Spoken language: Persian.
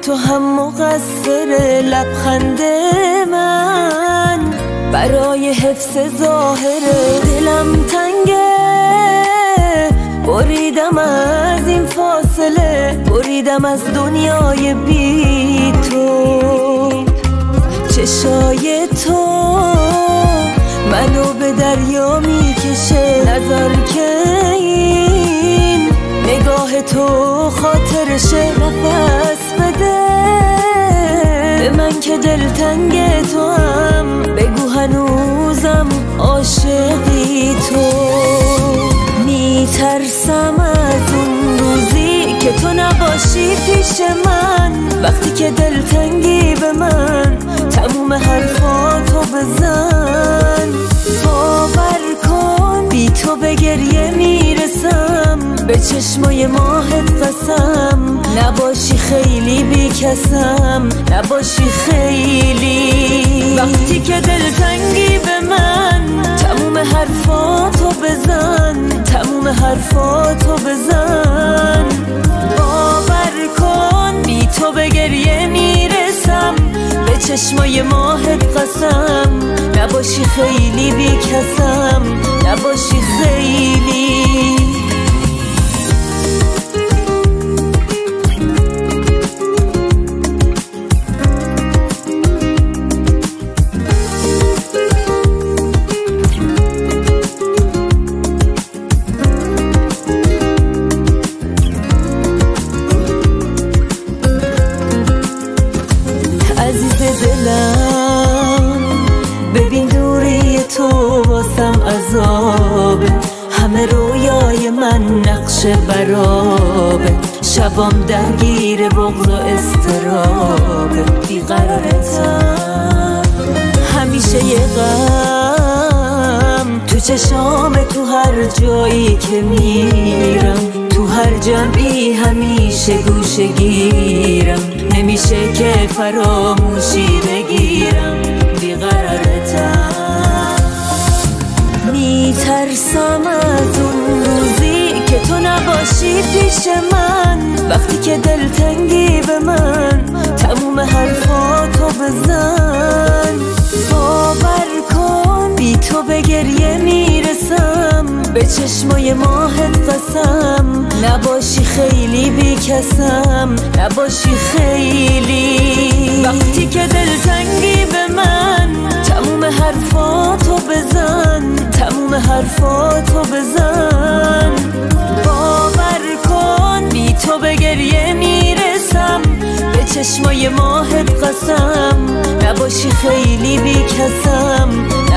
تو هم مقصر لبخند من، برای حفظ ظاهر دلم تنگه. بریدم از این فاصله، بریدم از دنیای بی تو. چشای تو منو به دریا میکشه، نظر که این نگاه تو خاطرشه. نفس بده به من که دلتنگ تو هم، بگو هنوزم عاشقی تو. میترسم از اون روزی که تو نباشی پیش من، وقتی که دلتنگی به من تموم حرفاتو بزن. باور کن بی تو به گریه میرسم، به چشمای ماهت قسم. نباشی خیلی بی کسم، نباشی خیلی. وقتی که دلتنگی به من تموم حرفاتو بزن، تموم حرفاتو بزن. باور کن بی تو به گریه میرسم، به چشمای ماهت قسم. نباشی خیلی بی کسم، نباشی خیلی. عزیز دلم ببین دوری تو واسم عذابه، همه رویای من نقش برابه. شبام درگیر بغض و اضطرابه، بیقرارتم همیشه یه غم تو چشام. تو هر جایی که میرم، تو هر جمعی همیشه گوشه گیرم. نمیشه که فراموشی بگیرم، بیقرارتم. میترسم از اون روزی که تو نباشی پیش من، وقتی که دلتنگی به من تموم حرفاتو بزن. باور کن بی تو به گریه میرسم، به چشمای ماهت قسم. نباشی خیلی بی کسم، نباشی خیلی. وقتی که دلتنگی به من تموم حرفاتو بزن، تموم حرفاتو بزن. باور کن بی تو به گریه میرسم، به چشمای ماهت قسم. نباشی خیلی بی کسم،